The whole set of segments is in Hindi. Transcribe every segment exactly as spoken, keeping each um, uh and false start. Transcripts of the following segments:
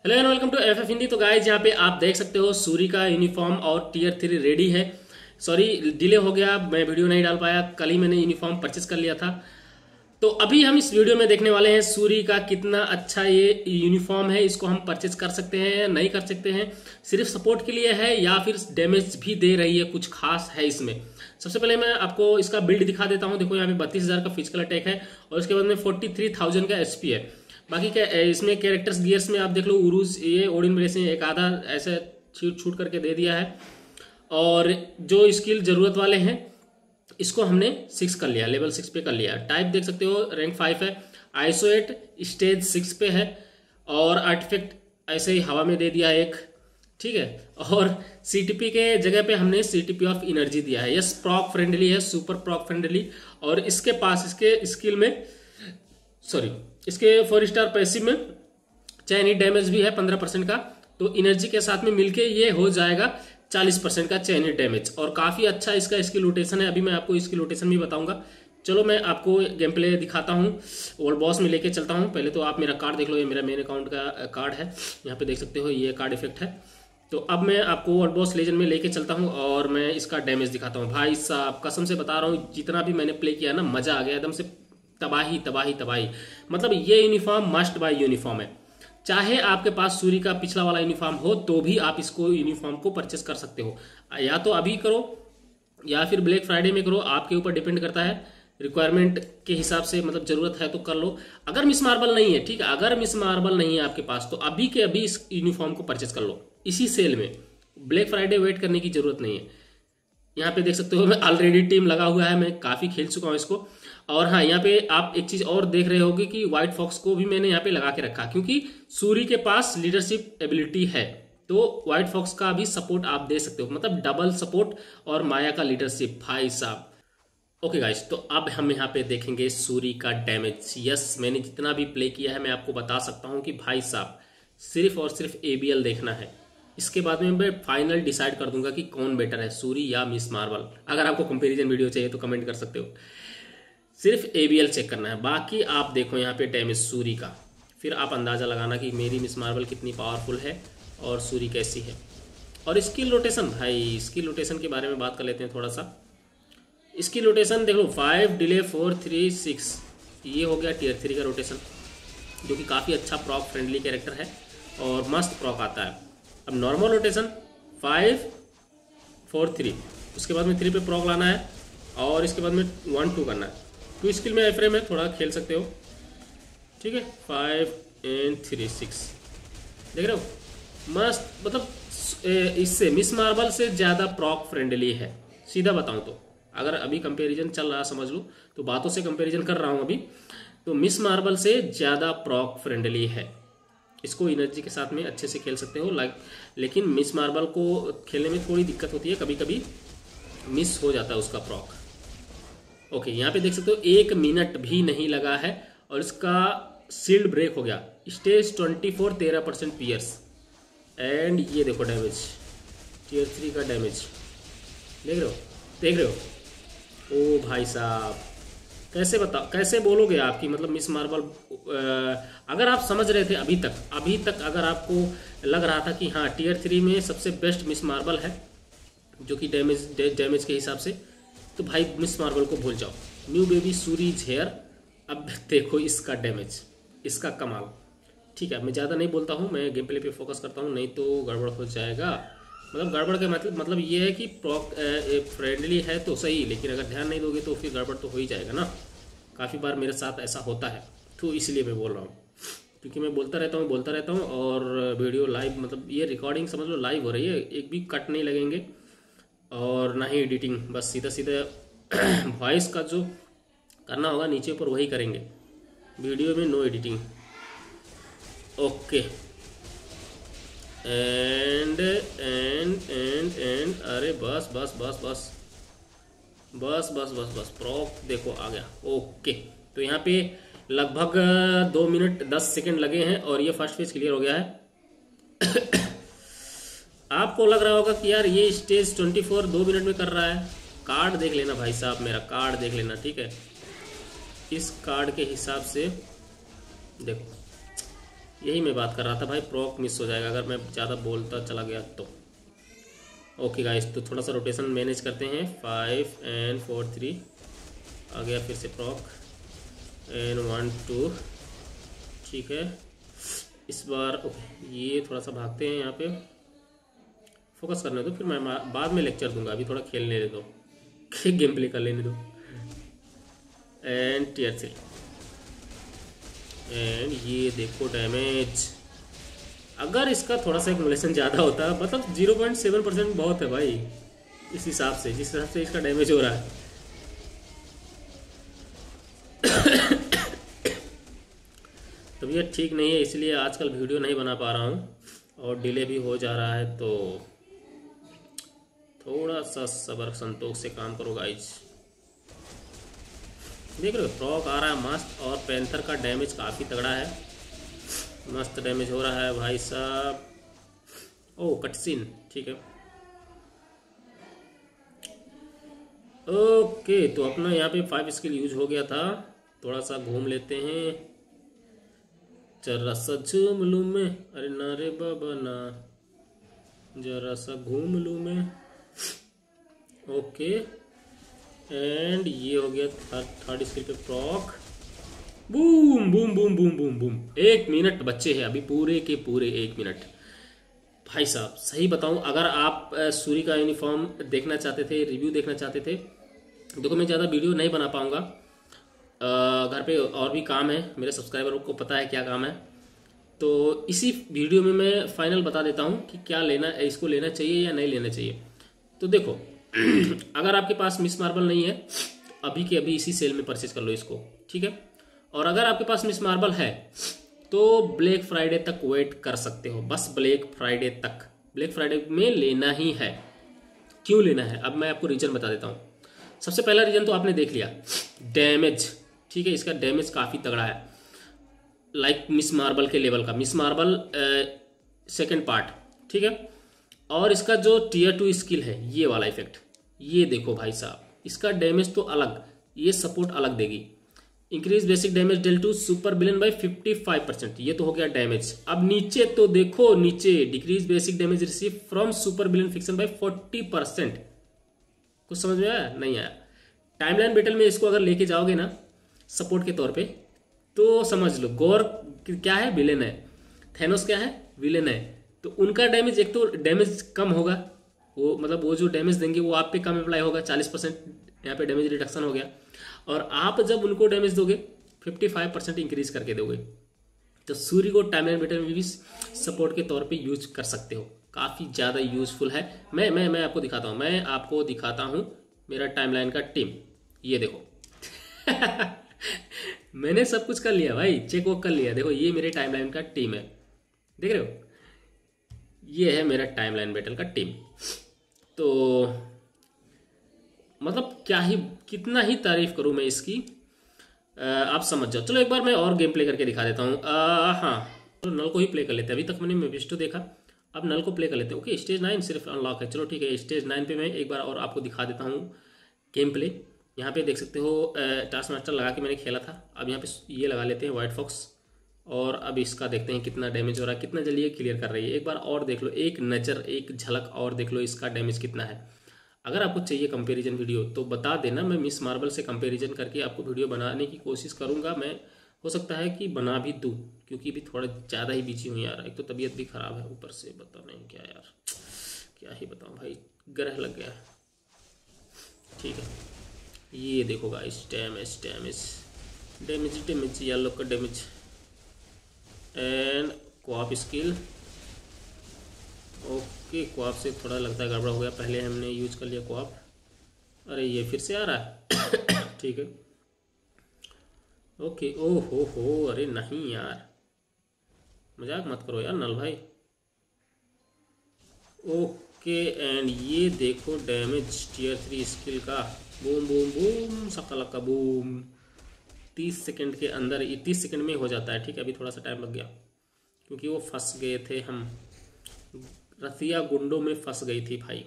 Hello and welcome to F F Hindi. तो गाइज यहाँ पे आप देख सकते हो सूरी का यूनिफॉर्म और टीयर थ्री रेडी है। सॉरी डिले हो गया, मैं वीडियो नहीं डाल पाया। कल ही मैंने यूनिफॉर्म परचेस कर लिया था। तो अभी हम इस वीडियो में देखने वाले हैं सूरी का कितना अच्छा ये यूनिफॉर्म है। इसको हम परचेस कर सकते हैं या नहीं कर सकते हैं, सिर्फ सपोर्ट के लिए है या फिर डैमेज भी दे रही है, कुछ खास है इसमें। सबसे पहले मैं आपको इसका बिल्ड दिखा देता हूँ। देखो यहाँ पे बत्तीस हजार का फिजिकल अटैक है और उसके बाद में फोर्टी थ्री थाउजेंड का एचपी है। बाकी क्या इसमें कैरेक्टर्स गियर्स में आप देख लो, उरूज ये ओडिन ब्लेस ने एक आधा ऐसे छूट छूट करके दे दिया है। और जो स्किल जरूरत वाले हैं इसको हमने सिक्स कर लिया, लेवल सिक्स पे कर लिया। टाइप देख सकते हो रैंक फाइव है, आईसो एट स्टेज सिक्स पे है और आर्टिफैक्ट ऐसे ही हवा में दे दिया एक, ठीक है। और सीटीपी के जगह पे हमने सीटीपी ऑफ एनर्जी दिया है। यस प्रॉक फ्रेंडली है, सुपर प्रॉक फ्रेंडली। और इसके पास इसके स्किल में सॉरी इसके फोर स्टार पैसिव में चैनी डैमेज भी है पंद्रह परसेंट का। तो एनर्जी के साथ में मिलके ये हो जाएगा चालीस परसेंट का चैनी डैमेज। और काफी अच्छा इसका स्किल रोटेशन है। अभी मैं आपको इसकी रोटेशन भी बताऊंगा। चलो मैं आपको गेम प्ले दिखाता हूँ, वर्ल्ड बॉस में लेके चलता हूँ। पहले तो आप मेरा कार्ड देख लो, ये मेरा मेन अकाउंट का कार्ड है, यहाँ पे देख सकते हो ये कार्ड इफेक्ट है। तो अब मैं आपको वर्ल्ड बॉस लेजेंड में लेके चलता हूँ और मैं इसका डैमेज दिखाता हूँ। भाई साहब कसम से बता रहा हूँ, जितना भी मैंने प्ले किया ना मजा आ गया एकदम से। तबाही तबाही तबाही, मतलब ये यूनिफॉर्म मस्ट बाय यूनिफॉर्म है। चाहे आपके पास सूरी का पिछला वाला यूनिफॉर्म हो तो भी आप इसको यूनिफॉर्म को परचेस कर सकते हो। या तो अभी करो या फिर ब्लैक फ्राइडे में करो, आपके ऊपर डिपेंड करता है। रिक्वायरमेंट के हिसाब से मतलब जरूरत है तो कर लो। अगर मिस मार्बल नहीं है, ठीक है, अगर मिस मार्बल नहीं है आपके पास तो अभी के अभी इस यूनिफॉर्म को परचेस कर लो इसी सेल में। ब्लैक फ्राइडे वेट करने की जरूरत नहीं है। यहाँ पे देख सकते हो मैं ऑलरेडी टीम लगा हुआ है, मैं काफी खेल चुका हूँ इसको। और हाँ, यहाँ पे आप एक चीज और देख रहे होगे कि व्हाइट फॉक्स को भी मैंने यहाँ पे लगा के रखा, क्योंकि सूरी के पास लीडरशिप एबिलिटी है तो व्हाइट फॉक्स का भी सपोर्ट आप दे सकते हो, मतलब डबल सपोर्ट और माया का लीडरशिप। भाई साहब ओके गाइस, तो अब हम यहाँ पे देखेंगे सूरी का डैमेज। यस मैंने जितना भी प्ले किया है मैं आपको बता सकता हूँ कि भाई साहब सिर्फ और सिर्फ एबीएल देखना है। इसके बाद में मैं फाइनल डिसाइड कर दूंगा कि कौन बेटर है, सूरी या मिस मार्बल। अगर आपको कंपैरिजन वीडियो चाहिए तो कमेंट कर सकते हो। सिर्फ एबीएल चेक करना है, बाकी आप देखो यहाँ पे डैमेज सूरी का, फिर आप अंदाजा लगाना कि मेरी मिस मार्बल कितनी पावरफुल है और सूरी कैसी है। और स्किल रोटेशन, भाई स्किल रोटेशन के बारे में बात कर लेते हैं थोड़ा सा। स्किल रोटेशन देख लो, five delay four three six, ये हो गया टीयर थ्री का रोटेशन, जो कि काफ़ी अच्छा प्रॉक फ्रेंडली कैरेक्टर है और मस्त प्रॉक आता है। अब normal rotation five four three, उसके बाद में थ्री पे प्रॉक लाना है और इसके बाद में वन टू करना है। टू स्किल में एफ्रेम है, थोड़ा खेल सकते हो, ठीक है। फाइव एंड थ्री सिक्स देख रहे हो, मस्त। मतलब इससे मिस मार्बल से ज़्यादा प्रॉक फ्रेंडली है, सीधा बताऊं तो। अगर अभी कंपैरिजन चल रहा समझ लो, तो बातों से कंपैरिजन कर रहा हूं अभी, तो मिस मार्बल से ज़्यादा प्रॉक फ्रेंडली है। इसको एनर्जी के साथ में अच्छे से खेल सकते हो लाइक, लेकिन मिस मार्बल को खेलने में थोड़ी दिक्कत होती है, कभी कभी मिस हो जाता है उसका प्रॉक। ओके यहाँ पे देख सकते हो एक मिनट भी नहीं लगा है और इसका शील्ड ब्रेक हो गया। स्टेज ट्वेंटी फोर तेरह परसेंट पियर्स। एंड ये देखो डैमेज, टीयर थ्री का डैमेज देख रहे हो देख रहे हो ओ भाई साहब, कैसे बताओ, कैसे बोलोगे आपकी मतलब मिस मार्बल। अगर आप समझ रहे थे अभी तक अभी तक अगर आपको लग रहा था कि हाँ टीयर थ्री में सबसे बेस्ट मिस मार्बल है जो कि डैमेज डैमेज के हिसाब से, तो भाई मिस मार्बल को भूल जाओ। न्यू बेबी सूरी हेयर। अब देखो इसका डैमेज, इसका कमाल, ठीक है। मैं ज़्यादा नहीं बोलता हूँ, मैं गेम प्ले पे फोकस करता हूँ, नहीं तो गड़बड़ हो जाएगा। मतलब गड़बड़ का मतलब मतलब ये है कि प्रॉक फ्रेंडली है तो सही, लेकिन अगर ध्यान नहीं दोगे तो फिर गड़बड़ तो हो ही जाएगा ना। काफ़ी बार मेरे साथ ऐसा होता है, तो इसलिए मैं बोल रहा हूँ, क्योंकि मैं बोलता रहता हूँ बोलता रहता हूँ और वीडियो लाइव, मतलब ये रिकॉर्डिंग समझ लो लाइव हो रही है, एक भी कट नहीं लगेंगे और ना ही एडिटिंग, बस सीधा सीधा वॉइस का जो करना होगा नीचे ऊपर वही करेंगे, वीडियो में no editing. Okay and and and and अरे बस बस बस बस बस बस बस बस प्रॉक देखो आ गया। ओके तो यहाँ पे लगभग दो मिनट दस सेकंड लगे हैं और ये फर्स्ट फेज क्लियर हो गया है। आपको लग रहा होगा कि यार ये स्टेज ट्वेंटी फोर दो मिनट में कर रहा है। कार्ड देख लेना भाई साहब, मेरा कार्ड देख लेना, ठीक है। इस कार्ड के हिसाब से देखो यही मैं बात कर रहा था भाई, प्रॉक मिस हो जाएगा अगर मैं ज़्यादा बोलता चला गया तो। ओके गाइस, तो थोड़ा सा रोटेशन मैनेज करते हैं। फाइव एंड फोर थ्री आ गया, फिर से प्रॉक एंड वन टू, ठीक है। इस बार ओके, ये थोड़ा सा भागते हैं यहाँ पे, फोकस करने दो, फिर मैं बाद में लेक्चर दूंगा, अभी थोड़ा खेलने दे दो, गेम प्ले कर लेने दो। एंड टीयर थ्री, एंड ये देखो डैमेज। अगर इसका थोड़ा सा एक्यूमुलेशन ज़्यादा होता, मतलब जीरो पॉइंट सेवन परसेंट बहुत है भाई, इस हिसाब से, जिस हिसाब से इसका डैमेज हो रहा है। तबीयत ठीक नहीं है, इसलिए आजकल वीडियो नहीं बना पा रहा हूँ और डिले भी हो जा रहा है, तो थोड़ा सा सब्र संतोष से काम करो गाइज। देख रहे हो फ्रॉक आ रहा है मस्त, और पैंथर का डैमेज काफ़ी तगड़ा है, मस्त डैमेज हो रहा है भाई साहब। ओ कटसीन, ठीक है। ओके, तो अपना यहाँ पे फाइव स्किल यूज हो गया था, थोड़ा सा घूम लेते हैं, जरा सा झूम लूँ मैं, अरे ना रे बाबा ना, जरा सा घूम लूँ मैं। ओके, एंड ये हो गया थर्ड थर्ड स्किल पे proc, boom boom boom boom boom boom. एक मिनट बच्चे हैं अभी, पूरे के पूरे एक मिनट भाई साहब। सही बताऊं, अगर आप सूरी का यूनिफॉर्म देखना चाहते थे, रिव्यू देखना चाहते थे, देखो मैं ज़्यादा वीडियो नहीं बना पाऊंगा, घर पे और भी काम है, मेरे सब्सक्राइबरों को पता है क्या काम है, तो इसी वीडियो में मैं फाइनल बता देता हूं कि क्या लेना, इसको लेना चाहिए या नहीं लेना चाहिए। तो देखो अगर आपके पास मिस मार्बल नहीं है, अभी के अभी इसी सेल में परचेज कर लो इसको, ठीक है। और अगर आपके पास मिस मार्बल है तो ब्लैक फ्राइडे तक वेट कर सकते हो, बस ब्लैक फ्राइडे तक, ब्लैक फ्राइडे में लेना ही है। क्यों लेना है, अब मैं आपको रीजन बता देता हूँ। सबसे पहला रीजन तो आपने देख लिया, डैमेज, ठीक है। इसका डैमेज काफ़ी तगड़ा है, लाइक मिस मार्बल के लेवल का, मिस मार्बल सेकेंड पार्ट, ठीक है। और इसका जो टीयर टू स्किल है, ये वाला इफेक्ट, ये देखो भाई साहब, इसका डैमेज तो अलग, ये सपोर्ट अलग देगी। Increase basic damage dealt to super villain by fifty five percent, ये तो हो गया डैमेज। अब नीचे तो देखो, नीचे decrease basic damage receive from super villain fiction by forty percent. कुछ समझ में आया? नहीं आया? टाइमलाइन बैटल में इसको अगर लेके जाओगे ना सपोर्ट के तौर पे, तो समझ लो गौर क्या है, विलेन है, थैनोस क्या है, विलेन है, तो उनका डैमेज, एक तो डैमेज कम होगा, वो मतलब वो जो डैमेज देंगे वो आप पे कम अप्लाई होगा, चालीस परसेंट यहाँ पे डैमेज रिडक्शन हो गया। और आप जब उनको डैमेज दोगे पचपन परसेंट इंक्रीज करके दोगे, तो सूर्य को टाइमलाइन बैटल में भी सपोर्ट के तौर पे यूज कर सकते हो, काफ़ी ज़्यादा यूजफुल है। मैं मैं मैं आपको दिखाता हूँ, मैं आपको दिखाता हूँ मेरा टाइमलाइन का टीम, ये देखो मैंने सब कुछ कर लिया भाई, चेक वॉक कर लिया, देखो ये मेरे टाइमलाइन का टीम है, देख रहे हो, ये है मेरा टाइमलाइन बैटल का टीम। तो मतलब क्या ही, कितना ही तारीफ करूं मैं इसकी, आ, आप समझ जाओ। चलो एक बार मैं और गेम प्ले करके दिखा देता हूँ। हाँ, तो नल को ही प्ले कर लेते हैं, अभी तक मैंने मेफिस्टो देखा, अब नल को प्ले कर लेते हैं। ओके, स्टेज नाइन सिर्फ अनलॉक है, चलो ठीक है, स्टेज नाइन पे मैं एक बार और आपको दिखा देता हूँ गेम प्ले। यहाँ पे देख सकते हो टास्क मास्टर लगा के मैंने खेला था, अब यहाँ पे ये लगा लेते हैं व्हाइट फॉक्स, और अब इसका देखते हैं कितना डैमेज हो रहा है, कितना जल्दी ये क्लियर कर रही है। एक बार और देख लो, एक नज़र, एक झलक और देख लो इसका डैमेज कितना है। अगर आपको चाहिए कंपैरिजन वीडियो तो बता देना, मैं मिस मार्बल से कंपैरिजन करके आपको वीडियो बनाने की कोशिश करूंगा। मैं हो सकता है कि बना भी दूँ, क्योंकि भी थोड़ा ज़्यादा ही बिजी हूँ यार, एक तो तबीयत भी ख़राब है, ऊपर से बता नहीं क्या यार, क्या ही बताऊँ भाई, ग्रह लग गया। ठीक है, ये देखो guys, damage damage damage damage yellow का डैमेज एंड क्वाप स्किल। ओके, क्वाप से थोड़ा लगता है गड़बड़ हो गया, पहले हमने यूज कर लिया क्वाप, अरे ये फिर से आ रहा है ठीक है, ओके, ओ हो हो, अरे नहीं यार, मजाक मत करो यार नल भाई। ओके, एंड ये देखो डैमेज टीयर थ्री स्किल का, बूम बूम बूम सकला का बूम, तीस सेकंड के अंदर, ये तीस सेकंड में हो जाता है। ठीक है, अभी थोड़ा सा टाइम लग गया क्योंकि वो फंस गए थे, हम रसिया गुंडों में फंस गई थी भाई।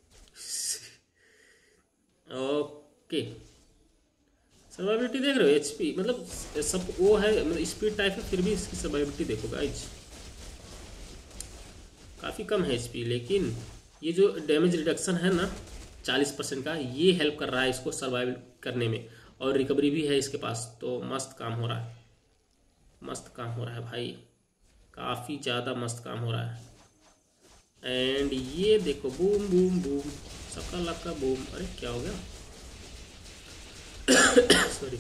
ओके, सर्वाइविलिटी देख रहे हो, एचपी मतलब सब वो है, मतलब स्पीड टाइप है, फिर भी इसकी सर्वाइविलिटी देखो गाइज। काफ़ी कम है एचपी, लेकिन ये जो डैमेज रिडक्शन है ना चालीस परसेंट का, ये हेल्प कर रहा है इसको सर्वाइव करने में, और रिकवरी भी है इसके पास, तो मस्त काम हो रहा है, मस्त काम हो रहा है भाई, काफ़ी ज़्यादा मस्त काम हो रहा है। एंड ये देखो बूम बूम बूम, सबका लक्का बूम। अरे क्या हो गया, सॉरी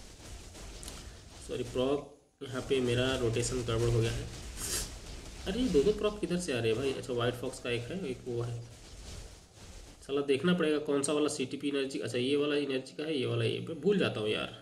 सॉरी प्रॉक, यहाँ पे मेरा रोटेशन गड़बड़ हो गया है। अरे दो दो प्रॉक किधर से आ रहे हैं भाई? अच्छा वाइट फॉक्स का एक है, एक वो है, चलो देखना पड़ेगा कौन सा वाला सीटीपी एनर्जी। अच्छा ये वाला एनर्जी का है, ये वाला, ये भूल जाता हूँ यार,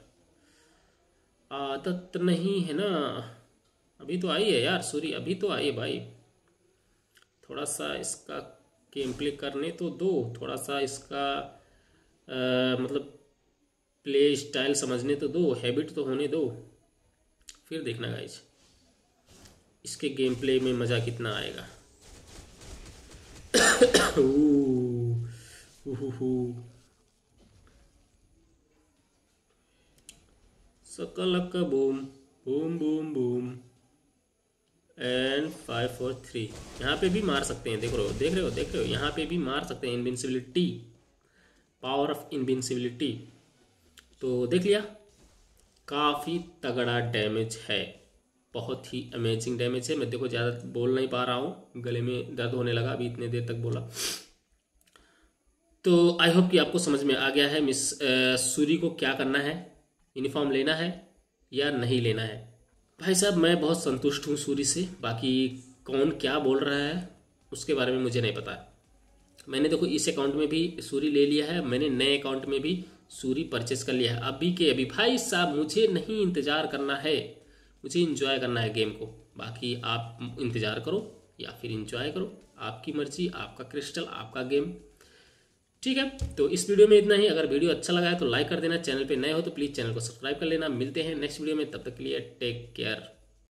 आदत नहीं है ना। अभी तो आई है यार सूरी, अभी तो आई है भाई, थोड़ा सा इसका गेम प्ले करने तो दो, थोड़ा सा इसका आ, मतलब प्ले स्टाइल समझने तो दो, हैबिट तो होने दो, फिर देखना गाइज इसके गेम प्ले में मज़ा कितना आएगा। सकलक boom boom boom boom and five four three. यहाँ पे भी मार सकते हैं, देख रहे हो देख रहे हो देख रहे हो यहाँ पे भी मार सकते हैं, इनविंसिबिलिटी, पावर ऑफ इनविंसिबिलिटी। तो देख लिया, काफ़ी तगड़ा डैमेज है, बहुत ही अमेजिंग डैमेज है। मैं देखो ज़्यादा बोल नहीं पा रहा हूँ, गले में दर्द होने लगा अभी इतने देर तक बोला। तो आई होप कि आपको समझ में आ गया है मिस सूरी को क्या करना है, यूनिफॉर्म लेना है या नहीं लेना है। भाई साहब मैं बहुत संतुष्ट हूँ सूरी से, बाकी कौन क्या बोल रहा है उसके बारे में मुझे नहीं पता। मैंने देखो इस अकाउंट में भी सूरी ले लिया है, मैंने नए अकाउंट में भी सूरी परचेस कर लिया है अभी के अभी। भाई साहब मुझे नहीं इंतज़ार करना है, मुझे इंजॉय करना है गेम को। बाकी आप इंतज़ार करो या फिर इंजॉय करो, आपकी मर्जी, आपका क्रिस्टल, आपका गेम, ठीक है। तो इस वीडियो में इतना ही। अगर वीडियो अच्छा लगा है तो लाइक कर देना, चैनल पे नए हो तो प्लीज़ चैनल को सब्सक्राइब कर लेना। मिलते हैं नेक्स्ट वीडियो में, तब तक के लिए टेक केयर।